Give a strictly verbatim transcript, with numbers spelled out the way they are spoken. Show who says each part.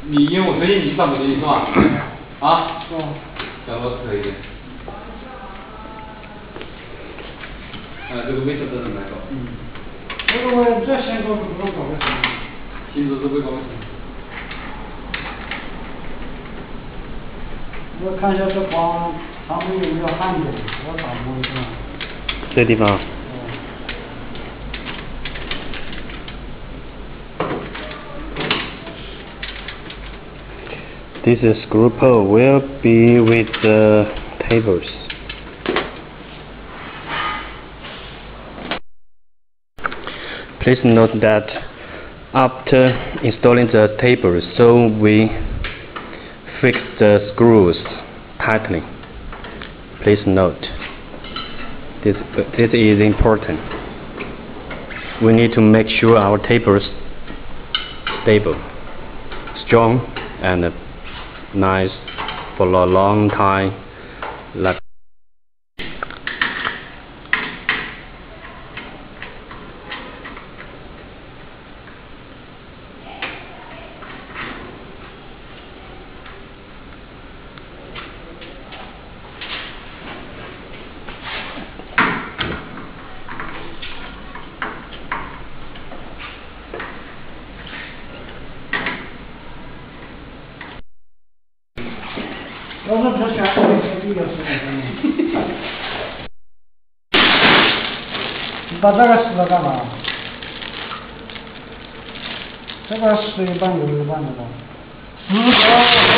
Speaker 1: 你因为我推荐你上美林是吧？啊？
Speaker 2: 是吧？
Speaker 1: 这样可以的。呃，这个卫生真的蛮高。
Speaker 2: 嗯。这个我这先搞不搞卫生？
Speaker 1: 新竹是不搞卫生。
Speaker 2: 我看一下这光，他们有没有焊点？我打过一下。
Speaker 3: 这地方。 This screw pull will be with the tables. Please note that after installing the tables, so we fix the screws tightly. Please note this. This is important. We need to make sure our tables stable, strong, and nice for a long time. Like
Speaker 2: 要是不选这个这个是你把这个撕了干嘛？这个撕一半留一半的吧？撕掉。